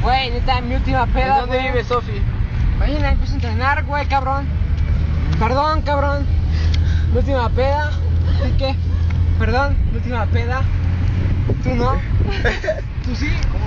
Güey, neta, mi última peda. ¿En dónde güey. vive Sofi? Mañana empiezo a entrenar, güey, cabrón. Perdón, cabrón. Mi última peda. ¿Y qué? Perdón, mi última peda. ¿Tú no? ¿Tú sí?